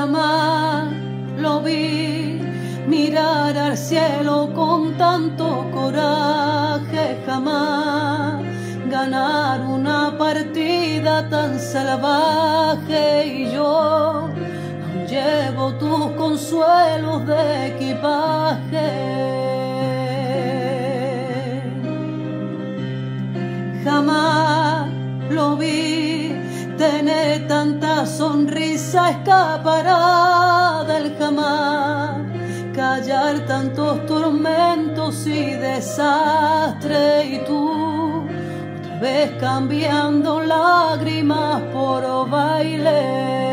Jamás lo vi mirar al cielo con tanto coraje, jamás ganar una partida tan salvaje, y yo aún llevo tus consuelos de equipaje. Jamás lo vi tener tanta sonrisa escapará del jamás, callar tantos tormentos y desastres, y tú otra vez cambiando lágrimas por baile.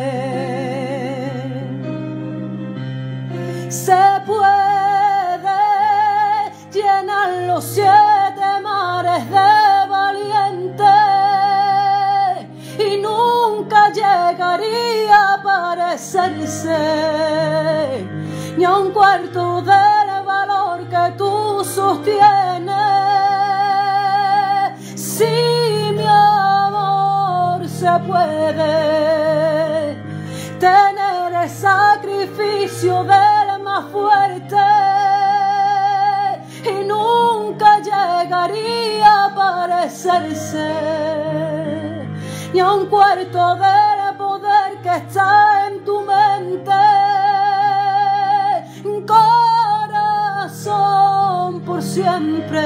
Se puede llenar los 7 mares de valientes y nunca llegaría a parecerse ni a un cuarto del valor que tú sostienes. Si mi amor se puede tener el sacrificio del más fuerte y nunca llegaría a parecerse ni a un cuarto del poder que está en tu mente. Corazón, por siempre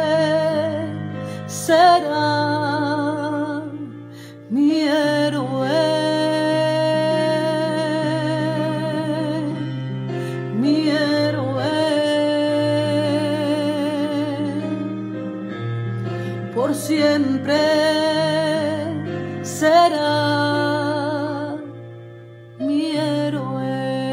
será mi héroe, mi héroe. Por siempre será mi héroe.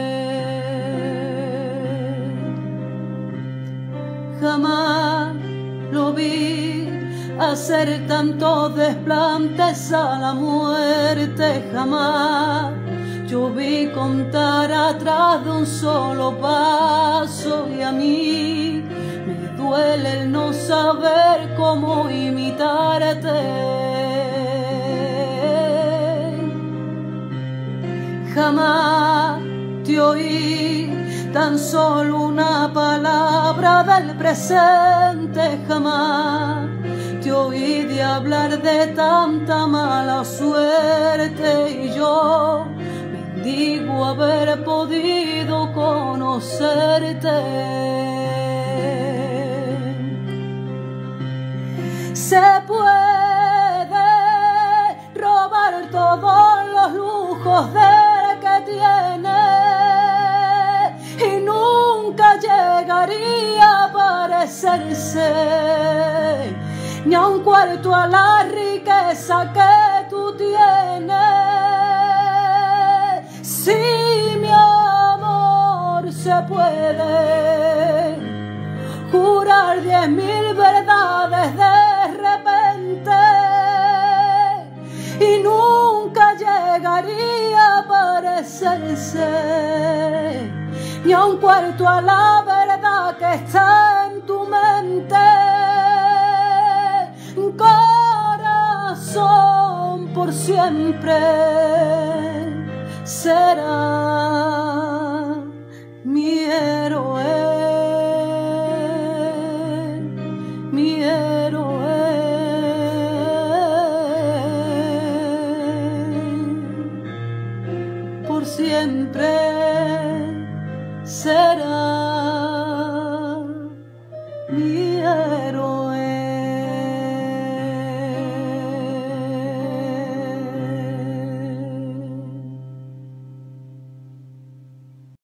Jamás lo vi hacer tantos desplantes a la muerte, jamás yo vi contar atrás de un solo paso, y a mí me duele el no saber cómo imitarte. Jamás te oí tan solo una palabra del presente, jamás te oí de hablar de tanta mala suerte, y yo bendigo haber podido conocerte. Se puede robar todos los lujos del que tiene y nunca llegaría a parecerse ni a un cuarto a la riqueza que tú tienes. Si mi amor se puede jurar 10.000 verdades de repente y nunca llegaría a parecerse ni a un cuarto a la verdad que está en tu mente. Corazón, por siempre será mi héroe, mi héroe. Por siempre será mi